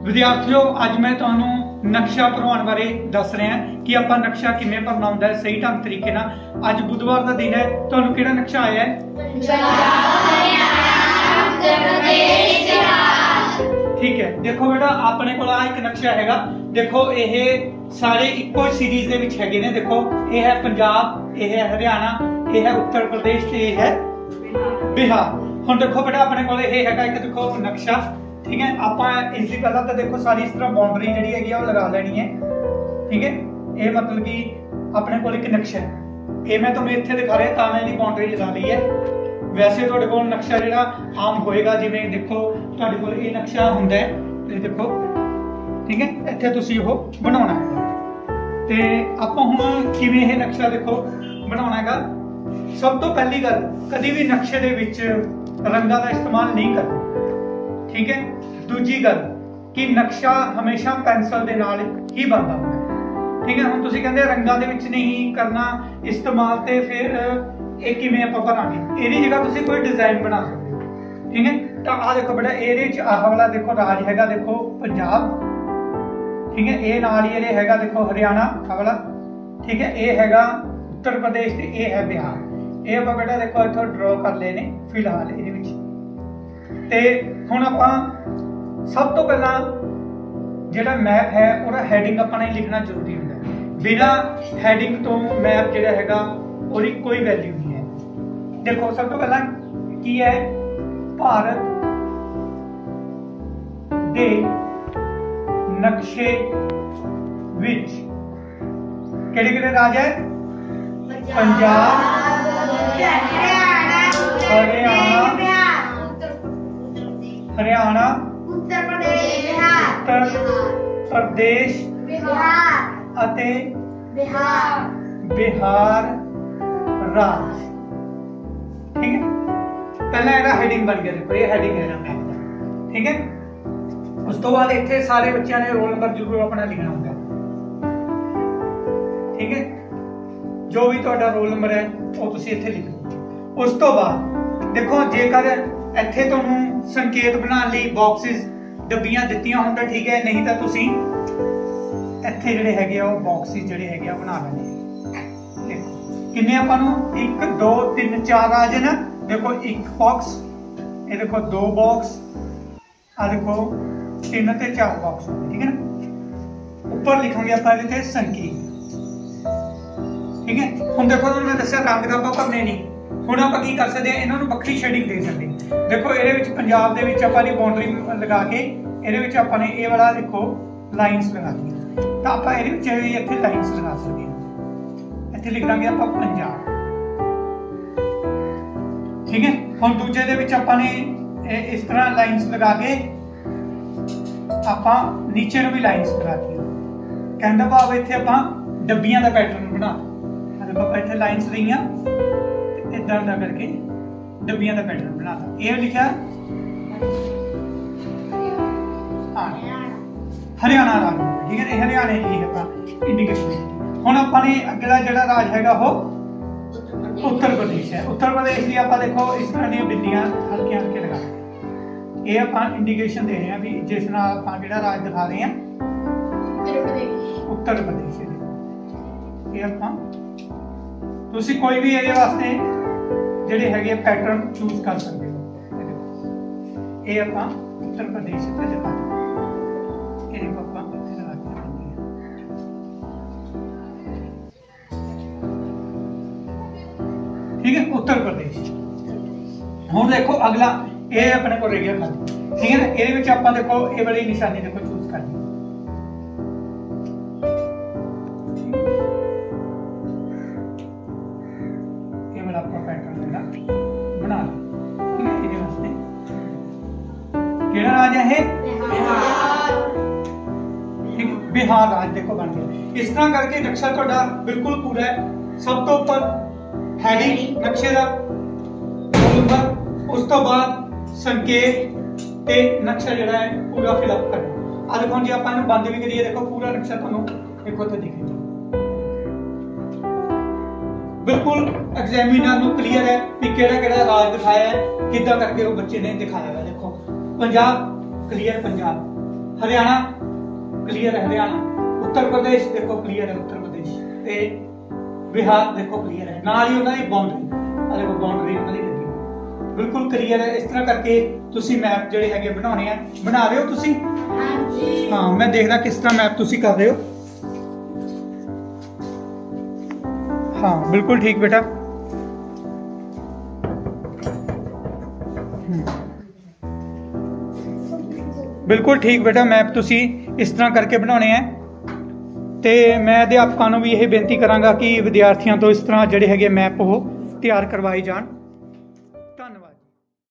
विद्यार्थियों अज मैं तुहानू नक्शा भरवाने बारे दस रहा कि आपां नक्शा किवें भरना हुंदा है सही ढंग तरीके नाल। अज बुधवार का दिन है, तुहानू किहड़ा नक्शा आया है? ठीक है, देखो बेटा अपने कोल एक नक्शा हैगा। देखो ये सारे इक्को सीरीज दे विच हैगे ने। देखो ये है पंजाब, ये है हरियाणा, ये है उत्तर प्रदेश, ये है बिहार। हुण देखो बेटा अपने कोल ये हैगा एक देखो नक्शा। ठीक है, आपां इसदी पहला तो देखो सारी इस तरह बाउंड्री जिहड़ी हैगी आ लगा लेनी है। ठीक है, ये मतलब कि अपने कोल एक नक्शा है। ये मैं तुहानूं इत्थे दिखा रहा तां मैं इहदी बाउंड्री लगा ली है। वैसे तुहाडे कोल नक्शा जिहड़ा आम होएगा, जिवें देखो तुहाडे कोल ये नक्शा हुंदा है, ये देखो। ठीक है, इत्थे तुसीं ओह बनाउणा है। ते आपां हुण किवें ये नक्शा देखो बनाउणा हैगा। सब तो पहली गल, कदी भी नक्शे दे विच रंगां दा इस्तेमाल नहीं करना। ठीक है, दूजी गल कि नक्शा हमेशा पेंसिल दे नाल ही बनदा हुंदा है। ठीक है, हुण तुसीं कहंदे रंगां दे विच नहीं करना इस्तेमाल, ते फिर ਇਹ ਕਿਵੇਂ ਆਪਾਂ ਬਣਾਂਗੇ? ਇਹਦੀ ਜਗ੍ਹਾ ਤੁਸੀਂ ਕੋਈ ਡਿਜ਼ਾਈਨ ਬਣਾ ਸਕਦੇ ਹੋ। ਠੀਕ ਹੈ, ਤਾਂ ਆ ਦੇਖੋ ਬੇਟਾ ਇਹਦੇ ਚ ਆਹ ਵਾਲਾ ਦੇਖੋ ਰਾਜ ਹੈਗਾ, ਦੇਖੋ ਪੰਜਾਬ। ਠੀਕ ਹੈ, ਇਹ ਨਾਲ ਹੀ ਇਹਦੇ ਹੈਗਾ ਦੇਖੋ ਹਰਿਆਣਾ ਆਹ ਵਾਲਾ। ਠੀਕ ਹੈ, ਇਹ ਹੈਗਾ ਉੱਤਰ ਪ੍ਰਦੇਸ਼ ਤੇ ਇਹ ਹੈ ਬਿਹਾਰ। ਇਹ ਆਪਾਂ ਬੇਟਾ ਦੇਖੋ ਇੱਥੋਂ ਡਰਾ ਕਰ ਲਏ ਨੇ ਫਿਲਹਾਲ ਇਹਦੇ ਵਿੱਚ। ਤੇ ਹੁਣ ਆਪਾਂ ਸਭ ਤੋਂ ਪਹਿਲਾਂ ਜਿਹੜਾ ਮੈਪ ਹੈ ਉਹਦਾ ਹੈਡਿੰਗ ਆਪਾਂ ਨੇ ਲਿਖਣਾ ਜ਼ਰੂਰੀ ਹੁੰਦਾ ਹੈ। ਬਿਨਾਂ ਹੈਡਿੰਗ ਤੋਂ ਮੈਪ ਜਿਹੜਾ ਹੈਗਾ ਉਹਦੀ ਕੋਈ ਵੈਲਿਊ नहीं है। देखो सब तो पहला की है भारत दे नक्शे विच केड़े-केड़े राज है? पंजाब, हरियाणा, उत्तर प्रदेश अते बिहार राज। ठीक है, पहला है हेडिंग बन गया। देखो ये हेडिंग है मैप का। ठीक है, उस तो बाद इत्थे सारे बच्चों ने रोल नंबर जरूर अपना लिखना होगा। ठीक है, जो भी तुहाडा रोल नंबर है वो तुसीं इत्थे लिखो। उस तो बाद देखो जेकर इत्थे तुहानूं संकेत बनाने लई बॉक्सेस डब्बियां दित्तियां होण तां ठीक है, नहीं तां तुसीं इत्थे जिहड़े हैगे आ बॉक्सेस जिहड़े हैगे आ बना लेने। किन्ने आपां नूं 1 2 3 4 राज है ना। देखो एक बॉक्स, ये देखो 2 बॉक्स, आ देखो 3 ते 4 बॉक्स। ठीक है ना, ऊपर लिखांगे आपां इहदे ते संकेत। ठीक है, हुण देखो मैं दस्सिया रंग दा आपां भरने नहीं। हुण आपां की कर सकदे आ, इन्हां नूं वक्खरी शेडिंग दे सकदे। देखो इहदे विच पंजाब दे विच आपां दी बाउंड्री लगा के इहदे विच आपां ने इह वाला देखो लाइनस लगा दी, तां आपां इहदे विच इत्थे लाइनस लगा सकदे हां। लिख देंगे आप पंजाब। ठीक है, हम दूजे दे विच आपां ने इस तरह लाइन्स लगा के आपां नीचे नूं भी लाइन्स लगा दी। कहने दा भाव इत्थे आपां डब्बियां दा पैटर्न बना। देखो आपां इत्थे लाइन्स लईआं ते इदां दा करके डब्बियां दा पैटर्न बनाता। ये लिखा हरियाणा राज। ठीक है, हरियाणे दी आपां इंडिकेशन। हुण आपां ने अगला जिहड़ा राज हैगा वो उत्तर प्रदेश है। उत्तर प्रदेश दी आपां देखो इस तरह दी बिंदियां हल्के हल्के लगा के ये आपां इंडिकेशन दे रहे हैं भी जिस नाल आपां जिहड़ा राज दिखा रहे हैं उत्तर प्रदेश। ये आपां तुसीं कोई भी इहदे वास्ते जिहड़े हैगे पैटर्न चूज कर सकदे हो। ये आपां उत्तर प्रदेश ते दिखा ये देखो आपां इत्थे लगा के ठीक है, उत्तर प्रदेश। हुण देखो अगला ये अपने को रह गया खाली। ठीक है ना, ये विच आपां देखो ये वाली निशानी देखो चूज करनी। ये वाला आपका पैटर्न हैगा बना लो। ठीक है, इहदे वास्ते केड़ा राज है? बिहार। ठीक है, बिहार राज देखो बन गया। इस तरह करके नक्शा तुहाडा बिल्कुल पूरा है। सब तो ऊपर हैडिंग नक्शे का रोल नंबर, उस तो बाद संकेत ते नक्शा जिहड़ा है पूरा फिलअप करना। आ देखो जी आपां इहनूं बंद भी करिए, देखो पूरा नक्शा तुहानूं देखो ते दिखेगा बिल्कुल। एग्जामिनर नूं क्लीयर है कि किहड़ा-किहड़ा राज दिखाया है, किद्दां करके वो बच्चे ने दिखाया है। देखो पंजाब क्लीयर पंजाब, हरियाणा क्लियर है, हरियाणा। उत्तर प्रदेश देखो क्लियर है, उत्तर प्रदेश ते बिहार देखो क्लियर है, नाल ही उन्हां दी बाउंड्री, आ देखो बाउंड्री उन्हां दी लगी बिल्कुल क्लियर है। इस तरह करके तुसी मैप जिहड़े हैगे बनाने हैं, बना रहे हो तुसी? हां जी। हाँ, मैं देखदा किस तरह मैप तुसी कर रहे हो। हाँ बिल्कुल ठीक बेटा। बिल्कुल ठीक बेटा, मैप तुसी इस तरह करके बनाने हैं। तो मैं अध्यापकों को भी यही बेनती करांगा कि विद्यार्थियों तो इस तरह जिहड़े हैगे मैप वो तैयार करवाए जान।